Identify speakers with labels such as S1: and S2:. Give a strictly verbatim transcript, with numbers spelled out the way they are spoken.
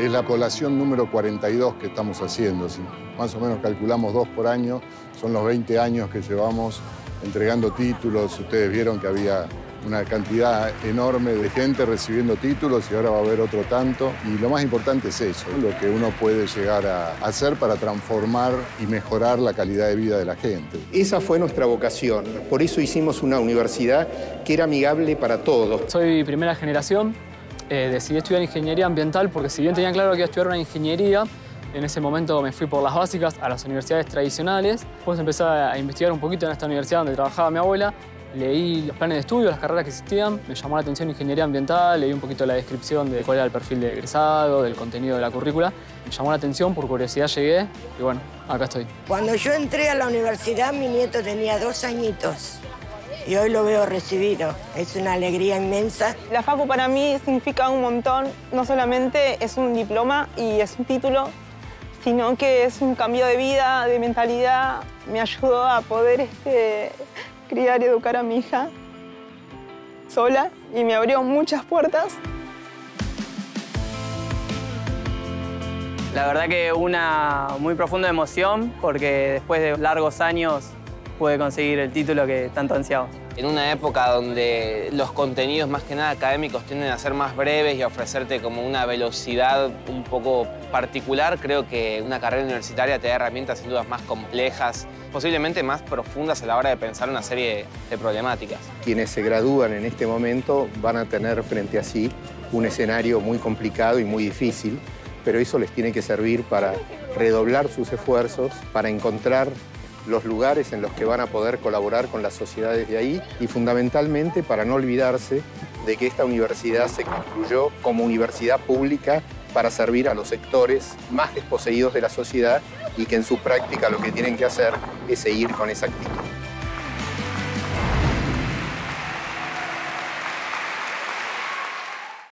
S1: Es la colación número cuarenta y dos que estamos haciendo. Si más o menos calculamos dos por año, son los veinte años que llevamos entregando títulos. Ustedes vieron que había una cantidad enorme de gente recibiendo títulos y ahora va a haber otro tanto. Y lo más importante es eso, lo que uno puede llegar a hacer para transformar y mejorar la calidad de vida de la gente.
S2: Esa fue nuestra vocación. Por eso hicimos una universidad que era amigable para todos.
S3: Soy primera generación. Eh, decidí estudiar ingeniería ambiental porque si bien tenía claro que iba a estudiar una ingeniería, en ese momento me fui por las básicas a las universidades tradicionales. Después empecé a investigar un poquito en esta universidad donde trabajaba mi abuela. Leí los planes de estudio, las carreras que existían. Me llamó la atención ingeniería ambiental, leí un poquito la descripción de cuál era el perfil de egresado, del contenido de la currícula. Me llamó la atención, por curiosidad llegué y bueno, acá estoy.
S4: Cuando yo entré a la universidad, mi nieto tenía dos añitos. Y hoy lo veo recibido. Es una alegría inmensa.
S5: La Facu para mí significa un montón. No solamente es un diploma y es un título, sino que es un cambio de vida, de mentalidad. Me ayudó a poder este, criar y educar a mi hija sola y me abrió muchas puertas.
S6: La verdad que una muy profunda emoción porque después de largos años pude conseguir el título que tanto ansiaba.
S7: En una época donde los contenidos más que nada académicos tienden a ser más breves y a ofrecerte como una velocidad un poco particular, creo que una carrera universitaria te da herramientas sin dudas más complejas, posiblemente más profundas a la hora de pensar una serie de problemáticas.
S2: Quienes se gradúan en este momento van a tener frente a sí un escenario muy complicado y muy difícil, pero eso les tiene que servir para redoblar sus esfuerzos, para encontrar los lugares en los que van a poder colaborar con las sociedades de ahí y fundamentalmente para no olvidarse de que esta universidad se construyó como universidad pública para servir a los sectores más desposeídos de la sociedad y que en su práctica lo que tienen que hacer es seguir con esa actitud.